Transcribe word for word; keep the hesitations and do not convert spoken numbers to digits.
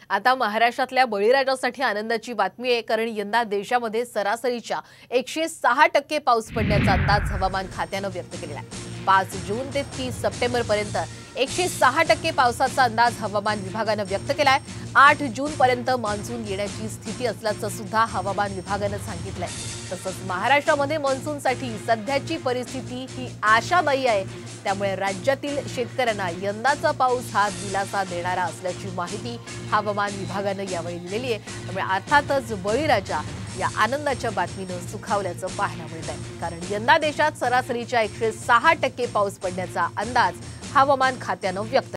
आता महाराष्ट्रातल्या बळीराजासाठी आनंदाची बातमी आहे, कारण यंदा देशामध्ये सरासरीच्या एकशे सहा टक्के पाऊस पडण्याचा अंदाज हवामान खात्याने व्यक्त केलेला आहे। पाच जून ते तीस सप्टेंबर पर्यंत एकशे सहा टक्के पावसाचा अंदाज हवामान विभागाने व्यक्त केलाय। आठ जून पर्यंत मान्सून येण्याची स्थिती असल्याचं सुद्धा हवामान विभागाने सांगितलंय। तसंच महाराष्ट्रामध्ये मान्सूनसाठी सध्याची परिस्थिती ही आशादायी आहे, त्यामुळे राज्यातील शेतकऱ्यांना यंदाचा पाऊस हा दिलासा देणारा असल्याची माहिती हवामान विभागाने यावेळी दिलेली आहे। त्यामुळे अर्थातच बळीराजा या आनंदाच्या बातमीनं सुखावल्याचं पाहायला मिळत आहे, कारण यंदा देशात सरासरीच्या एकशे सहा टक्के पाऊस पडण्याचा अंदाज हवामान खात्याने व्यक्त